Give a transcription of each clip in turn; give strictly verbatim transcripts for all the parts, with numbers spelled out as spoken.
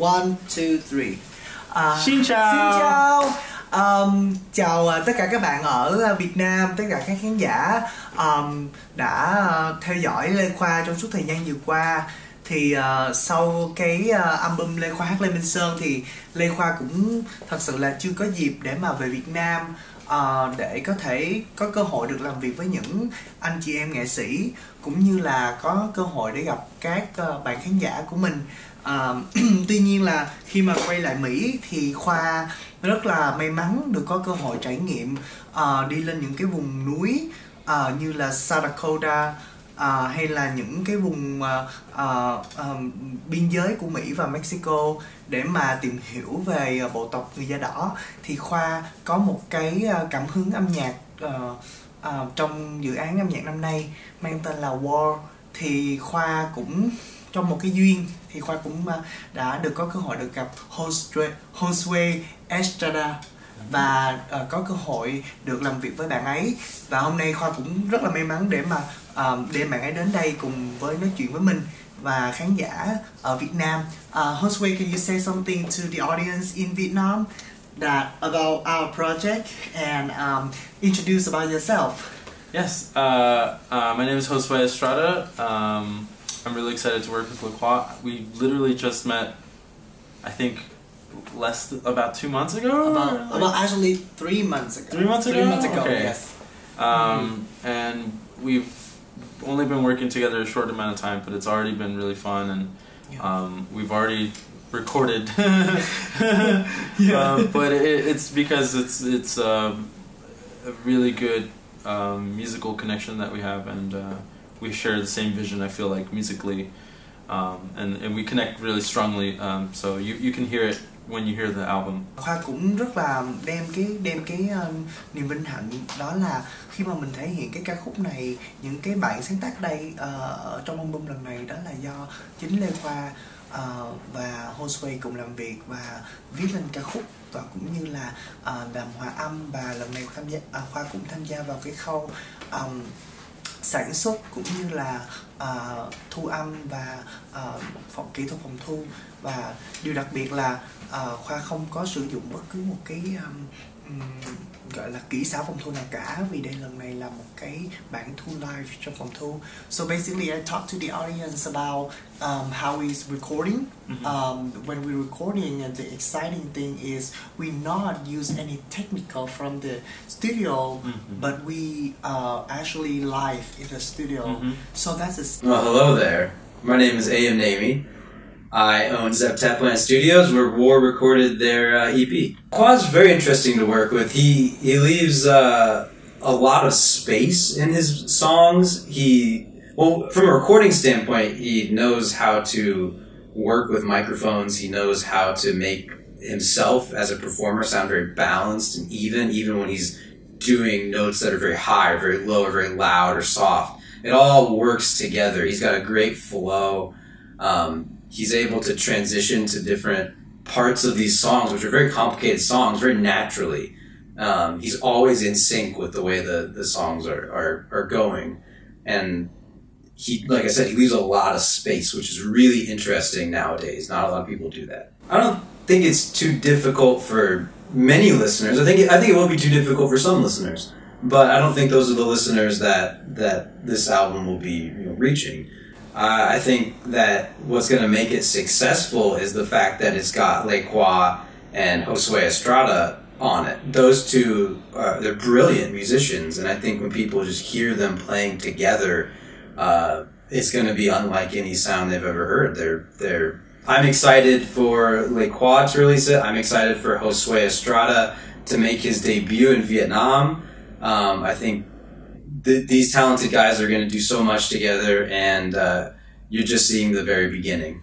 One, two, three. À, Xin chào. Xin chào. Um, chào uh, tất cả các bạn ở uh, Việt Nam, tất cả các khán giả um, đã uh, theo dõi Lê Khoa trong suốt thời gian vừa qua. Thì uh, sau cái uh, album Lê Khoa hát Lê Minh Sơn thì Lê Khoa cũng thật sự là chưa có dịp để mà về Việt Nam uh, để có thể có cơ hội được làm việc với những anh chị em nghệ sĩ, cũng như là có cơ hội để gặp các uh, bạn khán giả của mình. Uh, tuy nhiên là khi mà quay lại Mỹ thì Khoa rất là may mắn được có cơ hội trải nghiệm uh, đi lên những cái vùng núi uh, như là South Dakota, uh, hay là những cái vùng uh, uh, uh, biên giới của Mỹ và Mexico để mà tìm hiểu về uh, bộ tộc người da đỏ. Thì Khoa có một cái uh, cảm hứng âm nhạc uh, uh, trong dự án âm nhạc năm nay mang tên là War. Thì Khoa cũng trong một cái duyên thì Khoa cũng đã được có cơ hội được gặp Josue, Josue Estrada và uh, có cơ hội được làm việc với bạn ấy. Và hôm nay Khoa cũng rất là may mắn để mà uh, đem bạn ấy đến đây cùng với nói chuyện với mình và khán giả ở Việt Nam. uh, Josue, can you say something to the audience in Vietnam that about our project and um, introduce about yourself? Yes, uh, uh, my name is Josue Estrada. Um, I'm really excited to work with Lê Khoa. We literally just met, I think, less th about two months ago. About, like about actually three months ago. Three months ago. Three months ago. Okay. Yes. Um, mm. And we've only been working together a short amount of time, but it's already been really fun, and yeah. um, we've already recorded. yeah. um, but it, it's because it's it's uh, a really good um, musical connection that we have, and. Uh, We share the same vision, I feel like, musically, um, and, and we connect really strongly, um, so you, you can hear it when you hear the album. Khoa cũng rất là đem cái đem cái uh, niềm vinh hạnh đó là khi mà mình thể hiện cái ca khúc này, những cái bản sáng tác đây uh, trong album lần này đó là do chính Lê Khoa uh, và Josue cùng làm việc và viết lên ca khúc, và cũng như là uh, làm hòa âm. Và lần này tham gia, uh, Khoa cũng tham gia vào cái khâu um, sản xuất cũng như là uh, thu âm và uh, phòng kỹ thuật phòng thu. Và điều đặc biệt là uh, Khoa không có sử dụng bất cứ một cái um, um, gọi là kỹ xảo phòng thu nào cả, vì đây lần này là một cái bản thu live trong phòng thu. So basically I talk to the audience about um, how is recording. Mm-hmm. um, when we're recording, and the exciting thing is we not use any technical from the studio, mm-hmm. but we uh, actually live in the studio. Mm-hmm. So that's a well, hello there. My name is A M Nami. I own Zeptaplan Studios, where War recorded their uh, E P. Quad's very interesting to work with. He he leaves uh, a lot of space in his songs. He well, from a recording standpoint, he knows how to work with microphones. He knows how to make himself as a performer sound very balanced and even, even when he's doing notes that are very high or very low or very loud or soft. It all works together. He's got a great flow. Um, he's able to transition to different parts of these songs, which are very complicated songs, very naturally. Um, he's always in sync with the way the, the songs are, are, are going. And he, like I said, he leaves a lot of space, which is really interesting nowadays. Not a lot of people do that. I don't think it's too difficult for many listeners. I think it, I think it will be too difficult for some listeners, but I don't think those are the listeners that that this album will be, you know, reaching. Uh, I think that what's going to make it successful is the fact that it's got Lê Khoa and Josue Estrada on it. Those two, uh, they're brilliant musicians, and I think when people just hear them playing together, uh, it's going to be unlike any sound they've ever heard. They're they're. I'm excited for Lê Khoa to release it. I'm excited for Josue Estrada to make his debut in Vietnam. Um, I think th these talented guys are going to do so much together, and uh, you're just seeing the very beginning.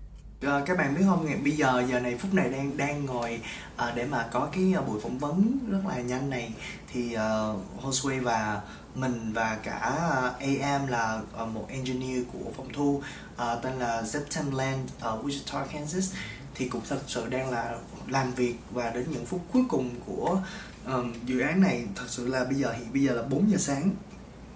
Uh, các bạn biết không, ngày bây giờ giờ này phút này đang đang ngồi uh, để mà có cái uh, buổi phỏng vấn rất là nhanh này, thì uh, Josue và mình và cả uh, A M là uh, một engineer của phòng thu uh, tên là Zeptaplan ở Wichita, Kansas, thì cũng thật sự đang là làm việc, và đến những phút cuối cùng của um, dự án này. Thật sự là bây giờ hiện bây giờ là bốn giờ sáng,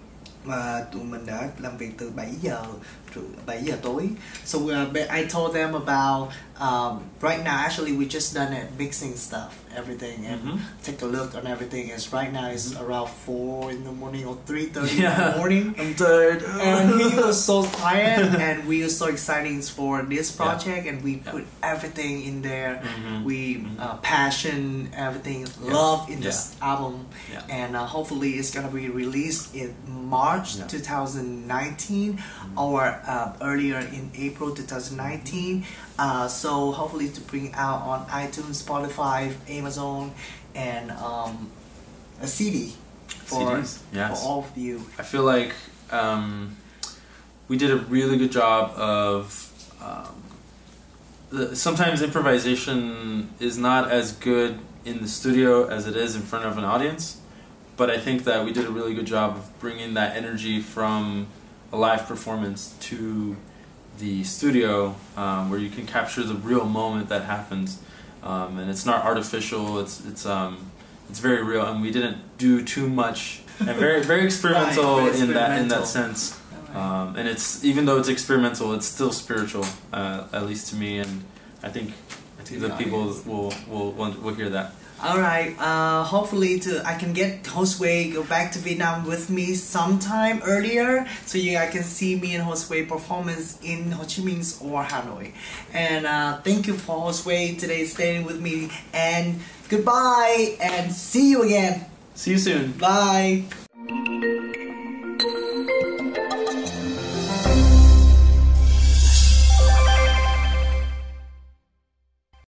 Mà tụi mình đã làm việc từ bảy giờ bảy giờ tối. So uh, I told them about um, right now actually we just done it mixing stuff, everything, and Mhm. take a look on everything. It's right now it's around four in the morning or three thirty Yeah. in the morning. I'm tired. And he was so tired, and we were so excited for this project, and we put everything in there. Mhm. We uh, passion, everything, love in this album, Yeah. and uh, hopefully it's gonna be released in March Yeah. twenty nineteen or uh, earlier in April twenty nineteen. Uh, so hopefully to bring out on iTunes, Spotify, Amazon, and um, a C D for, C Ds, yes. for all of you. I feel like um, we did a really good job of. Um, the, sometimes improvisation is not as good in the studio as it is in front of an audience, but I think that we did a really good job of bringing that energy from a live performance to the studio, um, where you can capture the real moment that happens, um, and it's not artificial. It's it's um, it's very real, and we didn't do too much, and very very experimental, Right, very in that in experimental. that sense. Alright. Um, and it's even though it's experimental, it's still spiritual, uh, at least to me, and I think I think To the the people audience. will will will, will hear that. All right. Uh, hopefully, to I can get Josue go back to Vietnam with me sometime earlier, so you guys can see me and Josue performance in Ho Chi Minh or Hanoi. And uh, thank you for Josue today staying with me. And goodbye, and see you again. See you soon. Bye.